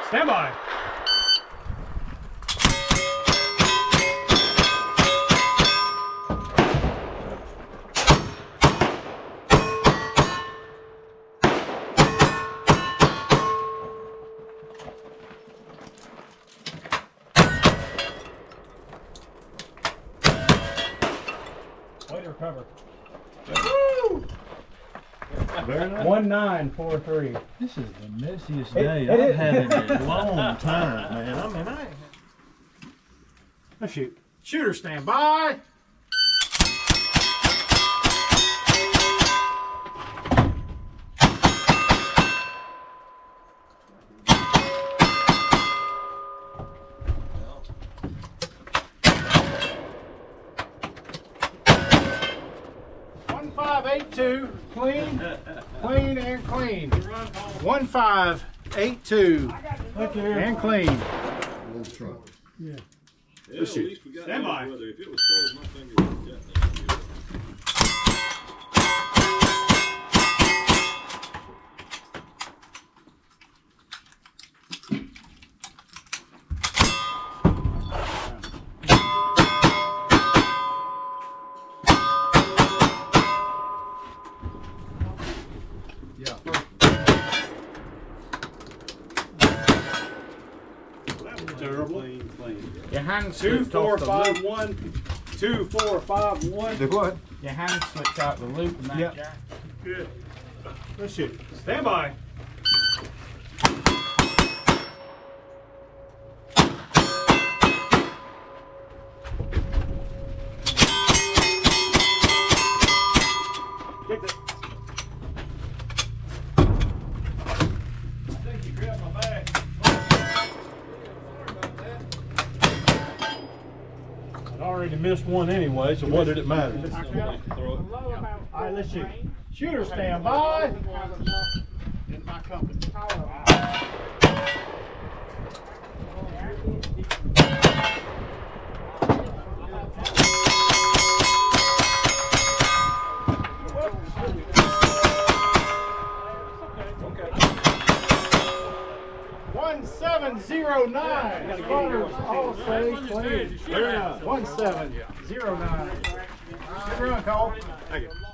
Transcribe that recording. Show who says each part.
Speaker 1: Stand by. Way to recover. Woo!
Speaker 2: Very nice.
Speaker 1: 1943.
Speaker 2: This is the messiest day I've had in a long time, man. I mean,
Speaker 1: Let's shoot.
Speaker 3: Shooter, stand by. Clean, clean, and clean. 1582 and clean.
Speaker 4: Little truck.
Speaker 1: Yeah.
Speaker 5: Yeah, at least we got
Speaker 1: Stand by.
Speaker 5: weather. If it was cold, my finger would have got that.
Speaker 1: Terrible.
Speaker 3: Your hand
Speaker 1: 2,
Speaker 3: slipped
Speaker 1: 4,
Speaker 3: off the
Speaker 1: 5,
Speaker 3: loop.
Speaker 1: 1. 2, 4, 5, 1.
Speaker 4: Do what?
Speaker 3: Your hand slipped out the loop and that
Speaker 1: Yep.
Speaker 3: jack.
Speaker 1: Good. Let's shoot. Stand by. Kick it. I think you grabbed my bag. I'd already missed one anyway, so what did it matter? All right, let's shoot. Shooter, stand by. In my company. 1709. Runners all say clean. 1709. Good run, Cole. Thank you.